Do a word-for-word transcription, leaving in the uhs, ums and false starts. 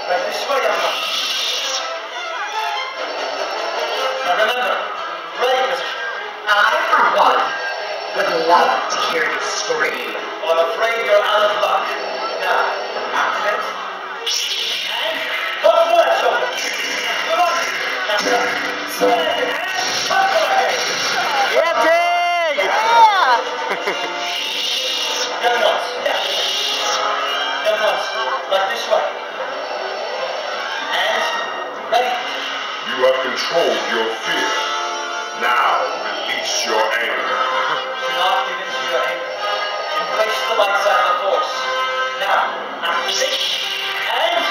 Right this way, young man. Now remember, ready position. I, for one, would love to hear you scream. Well, I'm afraid you're out of luck. Now, activate. And pop the left shoulder. Come on. That's it. Spread and pop the left. Yeah, Tig! Yeah! Young ones. Yeah. Young ones. Like this way. And ready. You have controlled your fear. Now release your anger. Do not give in to your anger. Embrace the light side of the force. Now, activate and